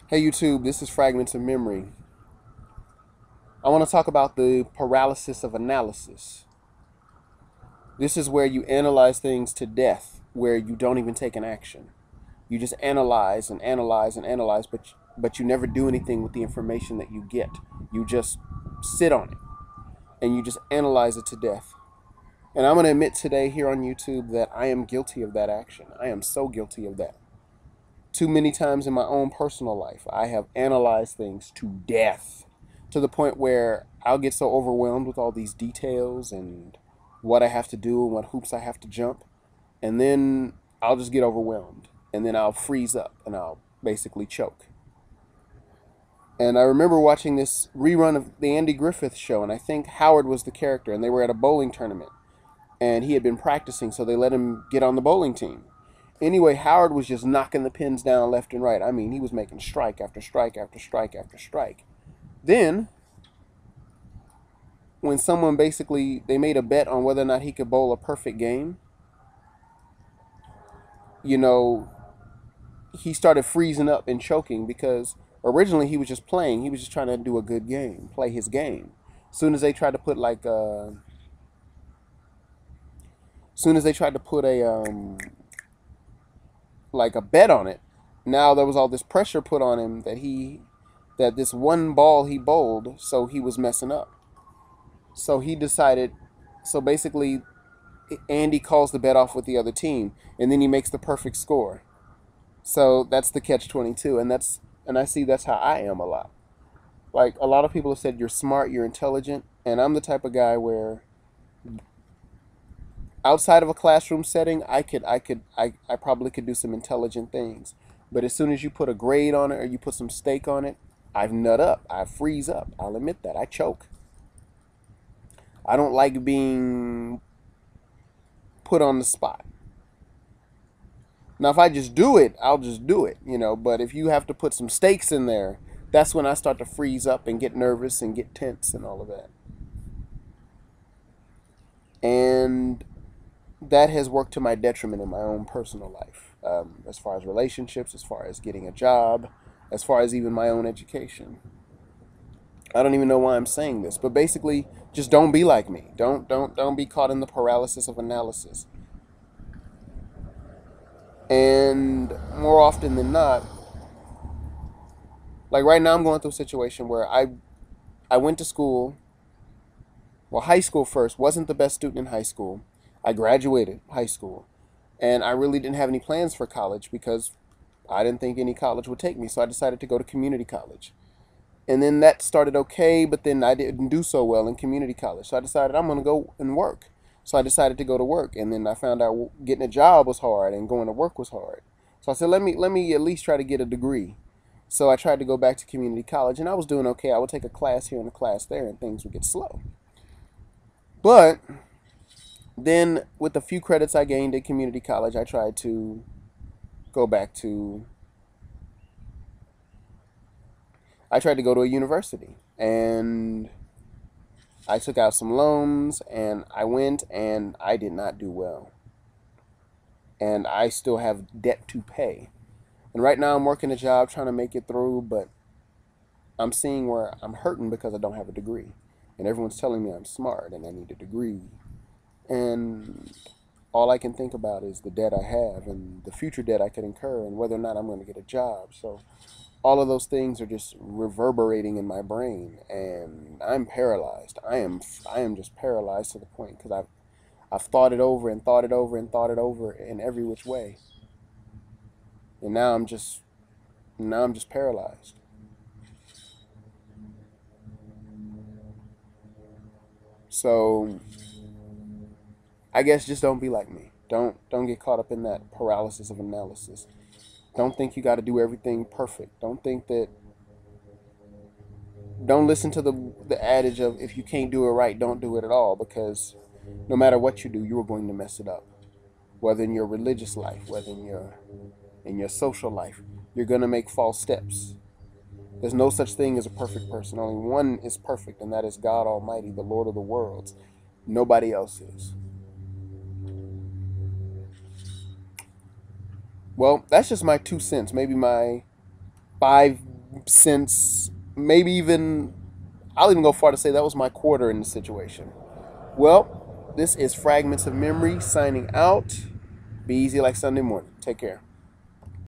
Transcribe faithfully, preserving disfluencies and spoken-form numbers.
Hey YouTube, this is Fragments of Memory. I want to talk about the paralysis of analysis. This is where you analyze things to death, where you don't even take an action. You just analyze and analyze and analyze, but but you never do anything with the information that you get. You just sit on it and you just analyze it to death. And I'm going to admit today here on YouTube that I am guilty of that action. I am so guilty of that. Too many times in my own personal life, I have analyzed things to death to the point where I'll get so overwhelmed with all these details and what I have to do and what hoops I have to jump. And then I'll just get overwhelmed. And then I'll freeze up and I'll basically choke. And I remember watching this rerun of the Andy Griffith Show, and I think Howard was the character, and they were at a bowling tournament. And he had been practicing, so they let him get on the bowling team. Anyway, Howard was just knocking the pins down left and right. I mean, he was making strike after strike after strike after strike. Then, when someone basically, they made a bet on whether or not he could bowl a perfect game, you know, he started freezing up and choking because originally he was just playing. He was just trying to do a good game, play his game. As soon as they tried to put like a, as soon as they tried to put a, um, like a bet on it, now there was all this pressure put on him that he, that this one ball he bowled, so he was messing up. So he decided, so basically Andy calls the bet off with the other team, and then he makes the perfect score. So that's the catch twenty-two, and that's and I see that's how I am a lot. Like a lot of people have said you're smart, you're intelligent, and I'm the type of guy where outside of a classroom setting, I could I could I, I probably could do some intelligent things. But as soon as you put a grade on it or you put some stake on it, I've nut up. I freeze up. I'll admit that. I choke. I don't like being put on the spot. Now, if I just do it, I'll just do it, you know. But if you have to put some stakes in there, that's when I start to freeze up and get nervous and get tense and all of that. And that has worked to my detriment in my own personal life, um, as far as relationships, as far as getting a job, as far as even my own education. I don't even know why I'm saying this, but basically, just don't be like me. Don't don't don't be caught in the paralysis of analysis. And more often than not, like right now, I'm going through a situation where I I went to school. Well, high school first. Wasn't the best student in high school. I graduated high school, and I really didn't have any plans for college because I didn't think any college would take me. So I decided to go to community college. And then that started okay, but then I didn't do so well in community college. So I decided I'm going to go and work. So I decided to go to work, and then I found out getting a job was hard and going to work was hard. So I said, let me let me at least try to get a degree. So I tried to go back to community college, and I was doing okay. I would take a class here and a class there, and things would get slow. But then, with the few credits I gained at community college, I tried to go back to. I tried to go to a university, and I took out some loans, and I went, and I did not do well. And I still have debt to pay. And right now I'm working a job trying to make it through, but I'm seeing where I'm hurting because I don't have a degree. And everyone's telling me I'm smart and I need a degree. And all I can think about is the debt I have and the future debt I could incur and whether or not I'm going to get a job. So all of those things are just reverberating in my brain, and I'm paralyzed. I am I am just paralyzed to the point because I've I've thought it over and thought it over and thought it over in every which way. And now I'm just now I'm just paralyzed. So I guess just don't be like me. Don't don't get caught up in that paralysis of analysis. Don't think you got to do everything perfect. Don't think that don't listen to the the adage of if you can't do it right, don't do it at all, because no matter what you do, you are going to mess it up. Whether in your religious life, whether in your in your social life, you're going to make false steps. There's no such thing as a perfect person. Only one is perfect, and that is God Almighty, the Lord of the worlds. Nobody else is. Well, that's just my two cents. Maybe my five since maybe even, I'll even go far to say that was my quarter in the situation. Well, this is Fragments of Memory signing out. Be easy like Sunday morning. Take care.